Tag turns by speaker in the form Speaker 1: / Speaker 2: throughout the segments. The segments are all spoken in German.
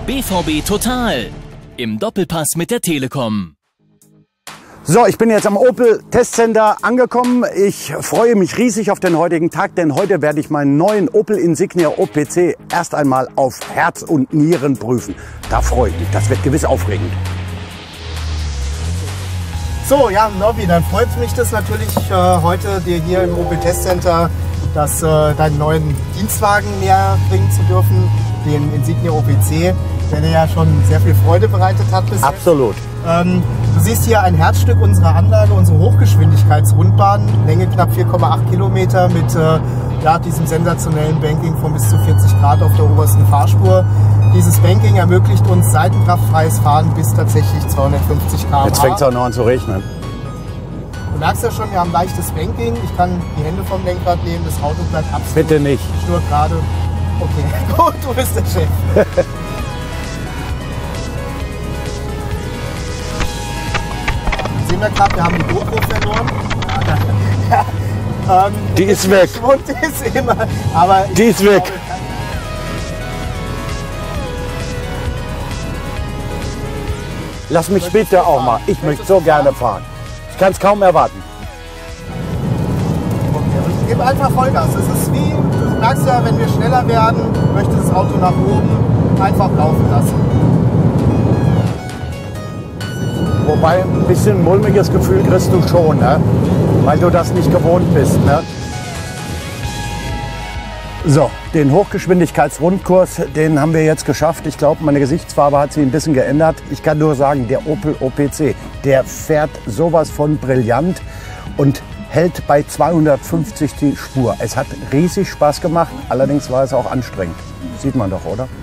Speaker 1: BVB Total im Doppelpass mit der Telekom.
Speaker 2: So, ich bin jetzt am Opel Testcenter angekommen. Ich freue mich riesig auf den heutigen Tag, denn heute werde ich meinen neuen Opel Insignia OPC erst einmal auf Herz und Nieren prüfen. Da freue ich mich. Das wird gewiss aufregend.
Speaker 3: So, ja, Nobby, dann freut mich das natürlich heute dir hier im Opel Testcenter deinen neuen Dienstwagen näher bringen zu dürfen, den Insignia OPC, der dir ja schon sehr viel Freude bereitet hat bis
Speaker 2: Absolut.
Speaker 3: jetzt. Du siehst hier ein Herzstück unserer Anlage, unsere Hochgeschwindigkeitsrundbahn, Länge knapp 4,8 Kilometer mit diesem sensationellen Banking von bis zu 40 Grad auf der obersten Fahrspur. Dieses Banking ermöglicht uns seitenkraftfreies Fahren bis tatsächlich 250 km/h.
Speaker 2: Jetzt fängt es auch noch an zu regnen.
Speaker 3: Du merkst ja schon, wir haben leichtes Banking. Ich kann die Hände vom Lenkrad nehmen, das Auto bleibt absolut
Speaker 2: Bitte nicht.
Speaker 3: schnurgerade. Okay, gut, du bist der Chef. Sehen wir gerade, wir haben die GoPro verloren.
Speaker 2: Die ist weg.
Speaker 3: Schwund ist immer, aber
Speaker 2: Die ist weg. Lass mich bitte auch mal. Ich möchte so gerne fahren. Ich kann es kaum erwarten.
Speaker 3: Okay, ich gebe einfach Vollgas. Es ist wie, du merkst ja, wenn wir schneller werden, möchte das Auto nach oben einfach laufen lassen.
Speaker 2: Wobei ein bisschen mulmiges Gefühl kriegst du schon, ne? Weil du das nicht gewohnt bist. Ne? So, den Hochgeschwindigkeitsrundkurs, den haben wir jetzt geschafft. Ich glaube, meine Gesichtsfarbe hat sich ein bisschen geändert. Ich kann nur sagen, der Opel OPC, der fährt sowas von brillant und hält bei 250 die Spur. Es hat riesig Spaß gemacht, allerdings war es auch anstrengend. Sieht man doch, oder?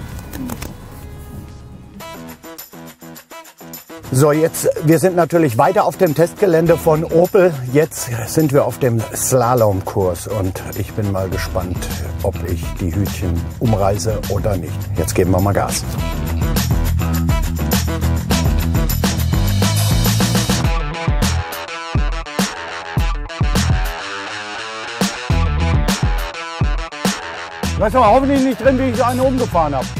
Speaker 2: So, wir sind natürlich weiter auf dem Testgelände von Opel. Jetzt sind wir auf dem Slalomkurs und ich bin mal gespannt, ob ich die Hütchen umreiße oder nicht. Jetzt geben wir mal Gas. Da ist aber hoffentlich nicht drin, wie ich einen umgefahren habe.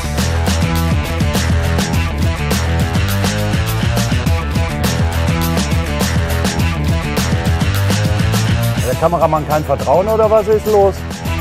Speaker 2: Der Kameramann kein Vertrauen oder was ist los?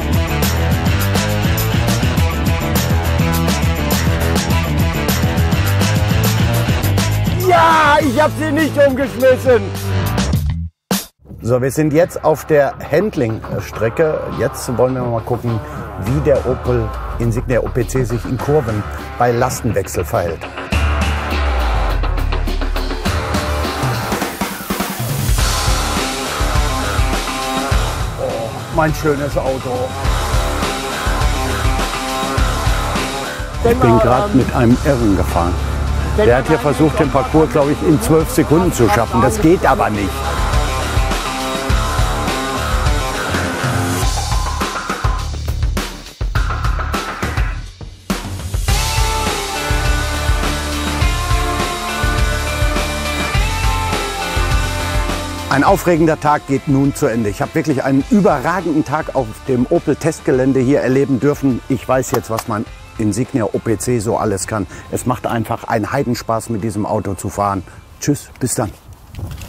Speaker 2: Ja, ich habe sie nicht umgeschmissen. So, wir sind jetzt auf der Handling-Strecke. Jetzt wollen wir mal gucken, wie der Opel Insignia OPC sich in Kurven bei Lastenwechsel verhält. Mein schönes Auto. Ich bin gerade mit einem Irren gefahren. Der hat hier versucht, den Parcours, glaube ich, in 12 Sekunden zu schaffen. Das geht aber nicht. Ein aufregender Tag geht nun zu Ende. Ich habe wirklich einen überragenden Tag auf dem Opel Testgelände hier erleben dürfen. Ich weiß jetzt, was mein Insignia OPC so alles kann. Es macht einfach einen Heidenspaß, mit diesem Auto zu fahren. Tschüss, bis dann.